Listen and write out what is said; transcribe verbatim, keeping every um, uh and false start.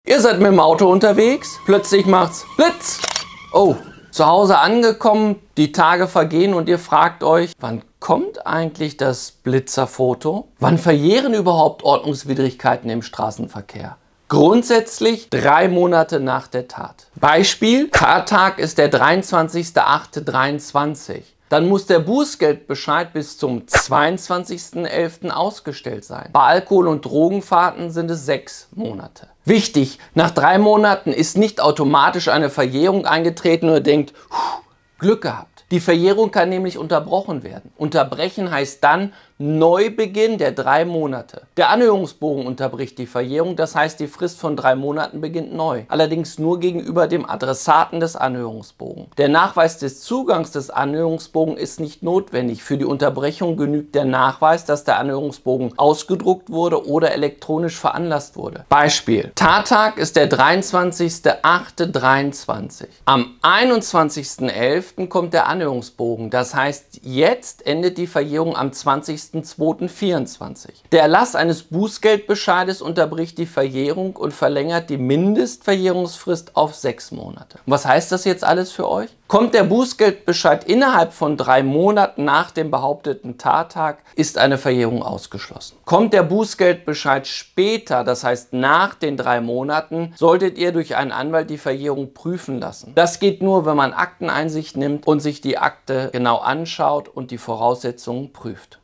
Ihr seid mit dem Auto unterwegs, plötzlich macht's Blitz. Oh, zu Hause angekommen, die Tage vergehen und ihr fragt euch, wann kommt eigentlich das Blitzerfoto? Wann verjähren überhaupt Ordnungswidrigkeiten im Straßenverkehr? Grundsätzlich drei Monate nach der Tat. Beispiel, Tattag ist der dreiundzwanzigster achte dreiundzwanzig. Dann muss der Bußgeldbescheid bis zum zweiundzwanzigsten elften ausgestellt sein. Bei Alkohol- und Drogenfahrten sind es sechs Monate. Wichtig, nach drei Monaten ist nicht automatisch eine Verjährung eingetreten und ihr denkt, Glück gehabt. Die Verjährung kann nämlich unterbrochen werden. Unterbrechen heißt dann Neubeginn der drei Monate. Der Anhörungsbogen unterbricht die Verjährung, das heißt, die Frist von drei Monaten beginnt neu. Allerdings nur gegenüber dem Adressaten des Anhörungsbogens. Der Nachweis des Zugangs des Anhörungsbogens ist nicht notwendig. Für die Unterbrechung genügt der Nachweis, dass der Anhörungsbogen ausgedruckt wurde oder elektronisch veranlasst wurde. Beispiel: Tattag ist der dreiundzwanzigster achte dreiundzwanzig. Am einundzwanzigsten elften kommt der Anhörungsbogen. Das heißt, jetzt endet die Verjährung am zwanzigsten zweiten vierundzwanzig. Der Erlass eines Bußgeldbescheides unterbricht die Verjährung und verlängert die Mindestverjährungsfrist auf sechs Monate. Was heißt das jetzt alles für euch? Kommt der Bußgeldbescheid innerhalb von drei Monaten nach dem behaupteten Tattag, ist eine Verjährung ausgeschlossen. Kommt der Bußgeldbescheid später, das heißt nach den drei Monaten, solltet ihr durch einen Anwalt die Verjährung prüfen lassen. Das geht nur, wenn man Akteneinsicht nimmt und sich die Akte genau anschaut und die Voraussetzungen prüft.